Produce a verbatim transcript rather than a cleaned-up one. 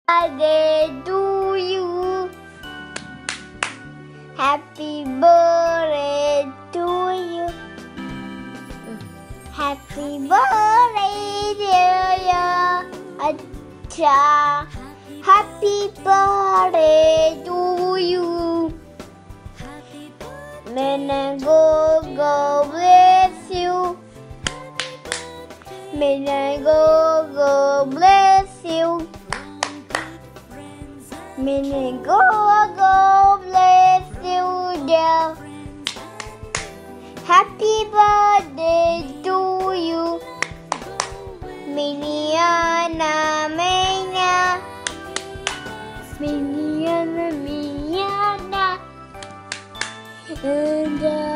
birthday to you. Happy birthday to you. Happy birthday, dear Acha. Happy birthday to you. May God go bless you. May God go bless you. May God go bless you, dear. Happy birthday to you. Miniana, Miniana, Miniana, Miniana. And